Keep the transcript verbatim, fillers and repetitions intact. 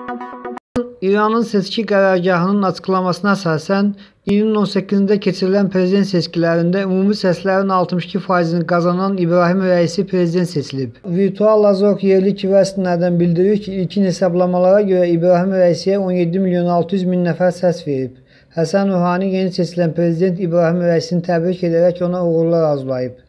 İranın seçki qərargahının açıqlamasına əsasən, iyunun on səkkizində keçirilən prezident seçkilərində ümumi səslərin altmış iki faizini qazanan İbrahim Rəisi prezident seçilib. Virtual Azok yerli Kiva istinadən bildirir ki, ilkin hesablamalara görə İbrahim Rəisiyə on yeddi milyon altı yüz min nəfər səs verib. Həsən Ruhani yeni seçilən prezident İbrahim Rəisini təbrik edərək ona uğurlar arzulayıb.